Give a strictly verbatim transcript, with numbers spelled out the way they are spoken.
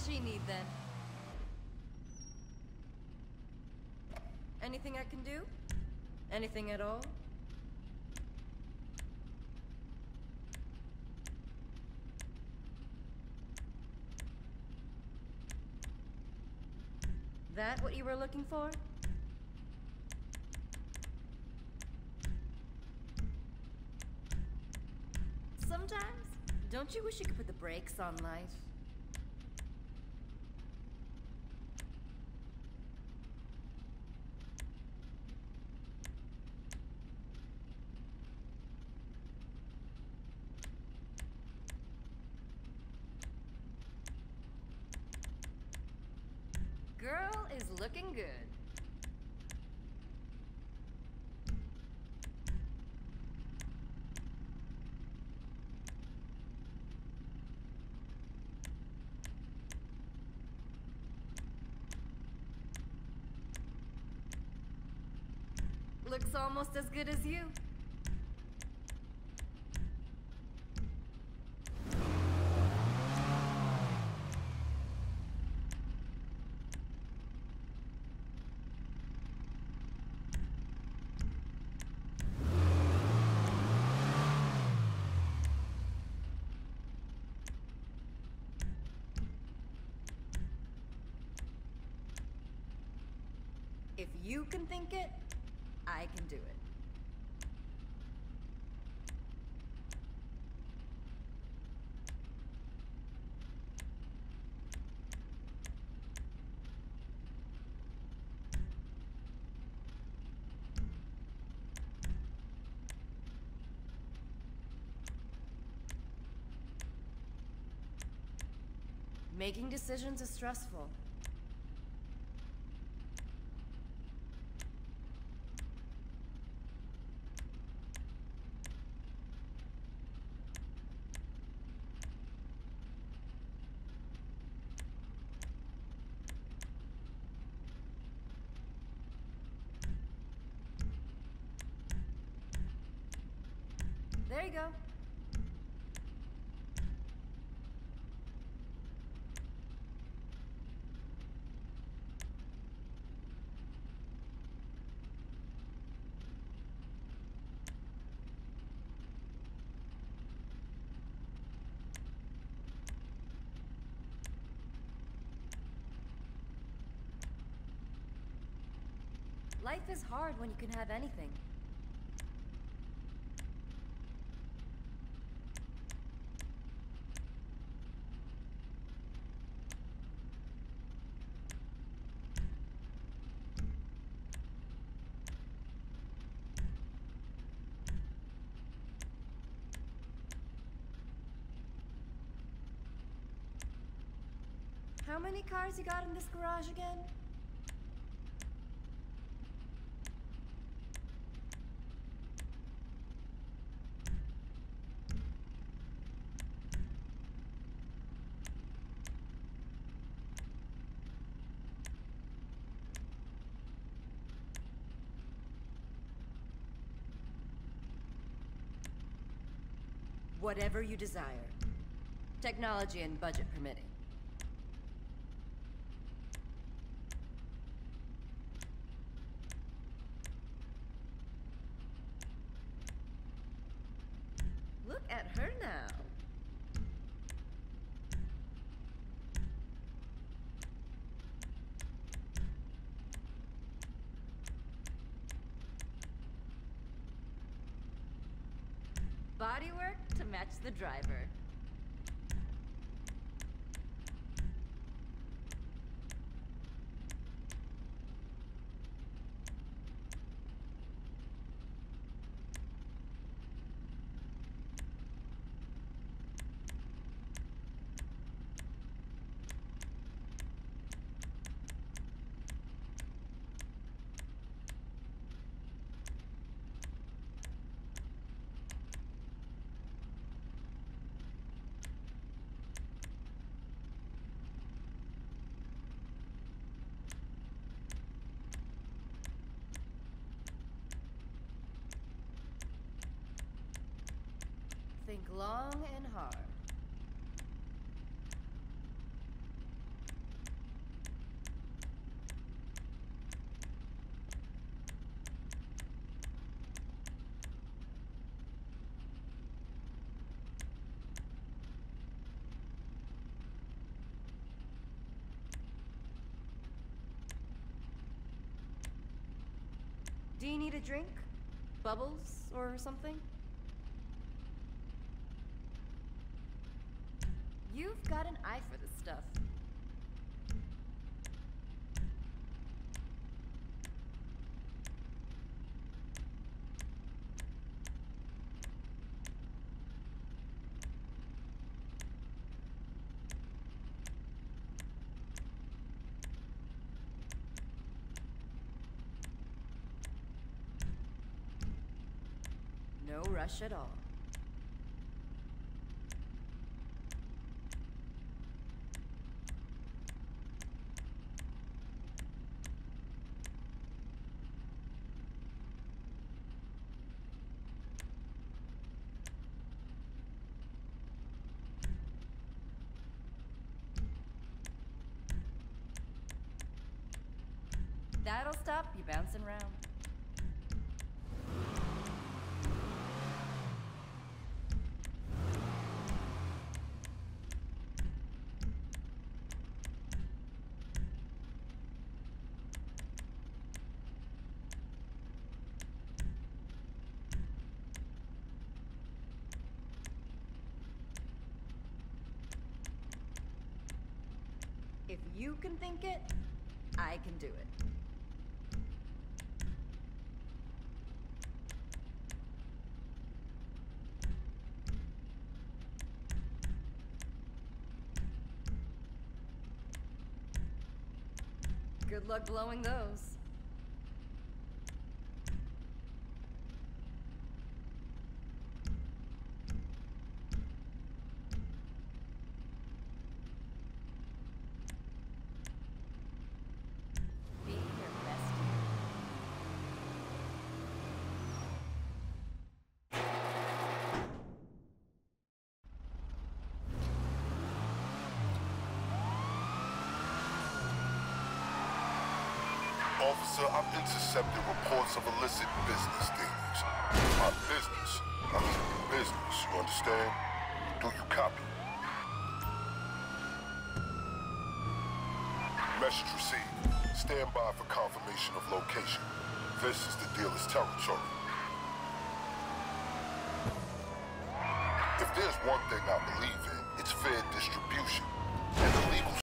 she need then? Anything I can do? Anything at all? That what you were looking for? Sometimes, don't you wish you could put the brakes on life? Girl is looking good. Looks almost as good as you. If you can think it, I can do it. Making decisions is stressful. There you go. Life is hard when you can have anything. How many cars you got in this garage again? Whatever you desire. Technology and budget permitting. Look at her now. Bodywork to match the driver. Think long and hard. Do you need a drink? Bubbles or something? You've got an eye for this stuff. No rush at all. That'll stop you bouncing around. If you can think it, I can do it. Good luck blowing those. Be your best. Officer, I've intercepted reports of illicit business dealings. My business. I mean business, you understand? Do you copy? Message received. Stand by for confirmation of location. This is the dealer's territory. If there's one thing I believe in, it's fair distribution.